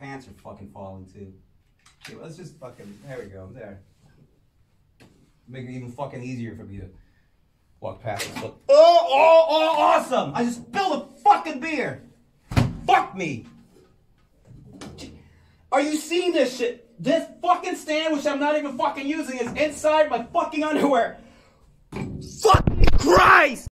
pants are fucking falling too. Okay, let's just fucking, there we go, there. Make it even fucking easier for me to walk past this. Oh, awesome! I just spilled a fucking beer! Fuck me! Are you seeing this shit? This fucking stand, which I'm not even fucking using, is inside my fucking underwear. Fucking Christ!